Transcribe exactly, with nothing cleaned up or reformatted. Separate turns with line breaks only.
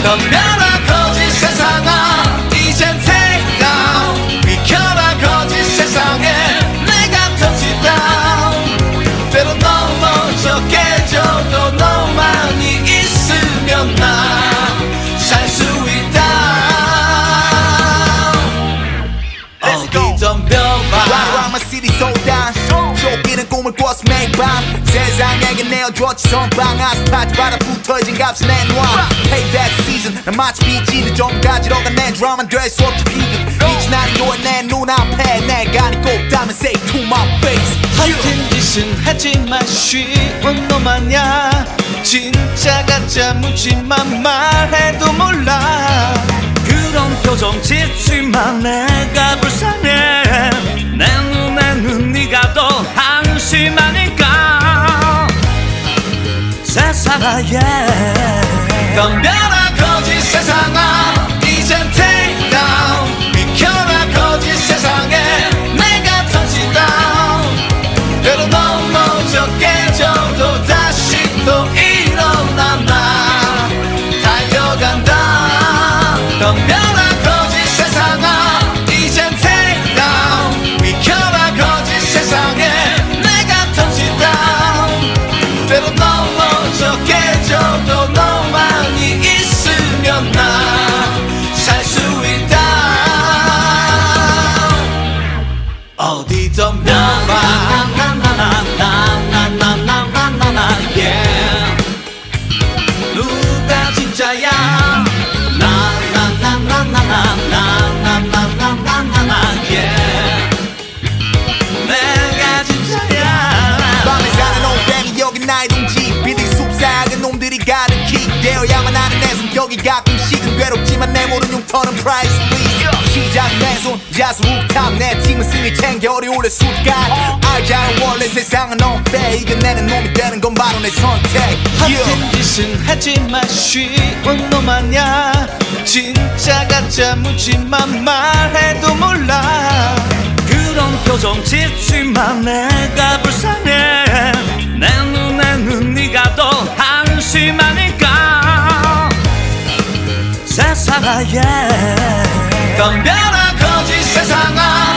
덤벼라 거짓 세상아 이젠 take down 비켜라 거짓 세상에 내가 touchdown 때로 넘어져 깨져도 너만이 있으면 나 살 수 있다 어디 덤벼봐
Ride my city so down 쫓기는 꿈을 꿔서 매일 밤 세상에게 내어줬지 선방 아스팔트 바다 붙어진 값을 내놔 Payback season 난 마치 비치는 점까지 로가 내 드라마는 될 수 없지 비극 빛이 나는 요에 내 눈앞에 내가 네 꼽다면 say to my face
같은 짓은 하지마 쉬운 놈 아냐 진짜 가짜 묻지만 말해도 몰라 그런 표정 짓지마 내가 불쌍해 내 눈에는 네가 더 한심하니까 세상아 yeah 덤벼라 거짓 세상아 이젠 take down 비켜라 거짓 세상에 내가 touchdown 때로 넘어져 깨져도 다시 또 일어나 나 달려간다 덤벼라 거짓 세상아 이젠 take down 비켜라 거짓 세상에 내가 touchdown 때로 넘어져 깨져도 너만이 있으면 나 살 수 있다 어디 덤벼봐 나나나나나나나나나 yeah 누가 진짜야 나나나나나나나나나나나 yeah 내가 진짜야
밤에 사는 오뱀이 여기 나의 둥지 빌딩 숲사악은 놈들이 가득히 되어야만 하는 내 성격이 가끔씩은 괴롭지만 내 모든 흉터는 priceless 시작 내 손 자수 훅탑 내 팀은 승리 챙겨 어려울래 숫간 알잖아 원래 세상은 unfair 이겨내는 놈이 되는 건 바로 내 선택
같은 짓은 하지마 쉬운 놈 아냐 진짜 가짜 묻지만 말해도 몰라 그런 표정 짓지마 내가 불쌍해 내 눈에는 네가 더 한심하니까 세상아 yeah 덤벼라 거짓 세상아